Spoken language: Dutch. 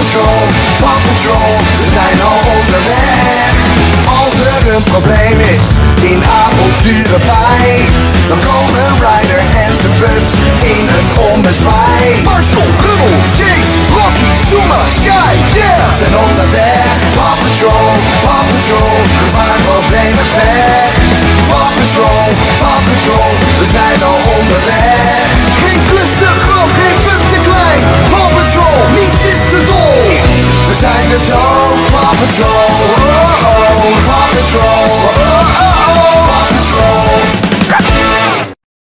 Paw Patrol, we zijn al onderweg. Als er een probleem is in avonturenpij, dan komen Ryder en zijn pups in een ommezwaai. Marshall, Rummel, Chase, Rocky, Zuma, Sky, yeah, zijn onderweg. Paw Patrol, gevaar, problemen weg. Paw Patrol, we zijn al